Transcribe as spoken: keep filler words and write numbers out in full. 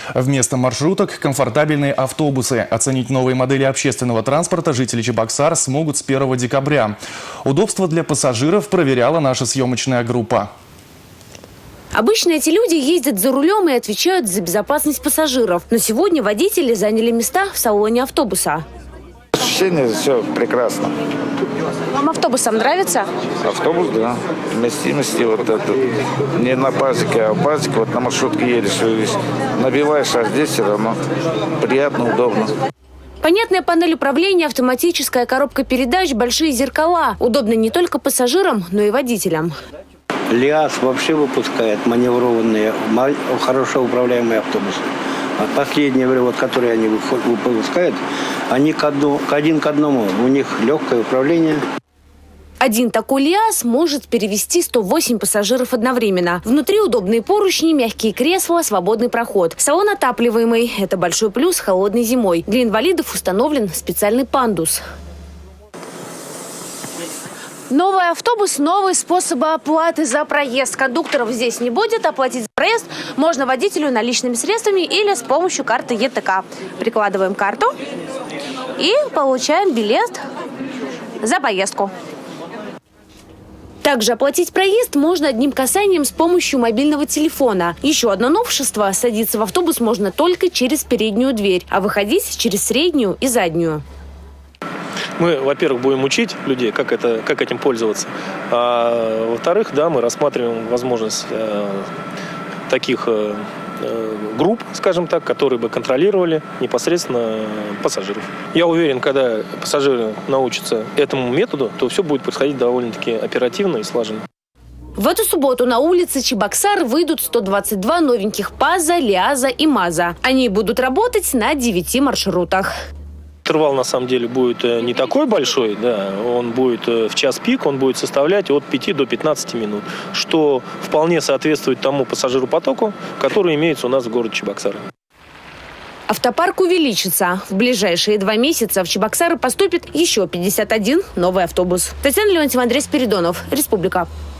Вместо маршруток – комфортабельные автобусы. Оценить новые модели общественного транспорта жители Чебоксар смогут с первого декабря. Удобство для пассажиров проверяла наша съемочная группа. Обычно эти люди ездят за рулем и отвечают за безопасность пассажиров. Но сегодня водители заняли места в салоне автобуса. Ощущение все прекрасно. Вам автобусом нравится? Автобус, да. Вместимости вот это. Не на пазике, а в пазике. Вот на маршрутке едешь, набиваешь, а здесь все равно приятно, удобно. Понятная панель управления, автоматическая коробка передач, большие зеркала. Удобно не только пассажирам, но и водителям. ЛиАЗ вообще выпускает маневрованные, хорошо управляемые автобусы. А последние, вот, которые они выпускают, они к одну, к один к одному. У них легкое управление. Один такой ЛиАЗ может перевезти сто восемь пассажиров одновременно. Внутри удобные поручни, мягкие кресла, свободный проход. Салон отапливаемый. Это большой плюс холодной зимой. Для инвалидов установлен специальный пандус. Новый автобус, новые способы оплаты за проезд. Кондукторов здесь не будет. Оплатить за проезд можно водителю наличными средствами или с помощью карты ЕТК. Прикладываем карту и получаем билет за поездку. Также оплатить проезд можно одним касанием с помощью мобильного телефона. Еще одно новшество – садиться в автобус можно только через переднюю дверь, а выходить через среднюю и заднюю. Мы, во-первых, будем учить людей, как, это, как этим пользоваться. А во-вторых, да, мы рассматриваем возможность э, таких э, групп, скажем так, которые бы контролировали непосредственно пассажиров. Я уверен, когда пассажиры научатся этому методу, то все будет происходить довольно-таки оперативно и слаженно. В эту субботу на улице Чебоксар выйдут сто двадцать два новеньких ПАЗа, ЛиАЗа и МАЗа. Они будут работать на девяти маршрутах. Интервал на самом деле будет не такой большой, да, он будет в час пик, он будет составлять от пяти до пятнадцати минут, что вполне соответствует тому пассажиропотоку, который имеется у нас в городе Чебоксары. Автопарк увеличится. В ближайшие два месяца в Чебоксары поступит еще пятьдесят один новый автобус. Татьяна Леонтьева, Андрей Спиридонов, Республика.